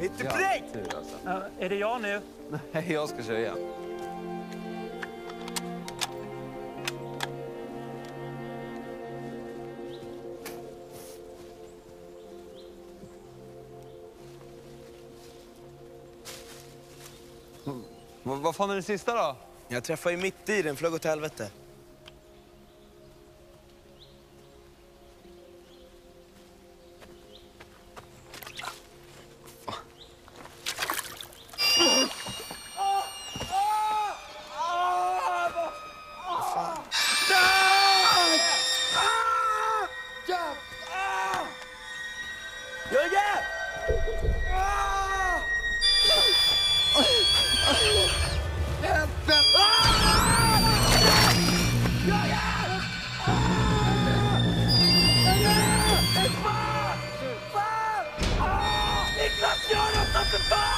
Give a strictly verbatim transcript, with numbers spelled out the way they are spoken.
Mitt i prick! Alltså. Uh, är det jag nu? Nej, jag ska köra igen. Mm. Vad, vad fan är det sista då? Jag träffade ju mitt i den, flög åt helvete. Niklas, gör något för fan!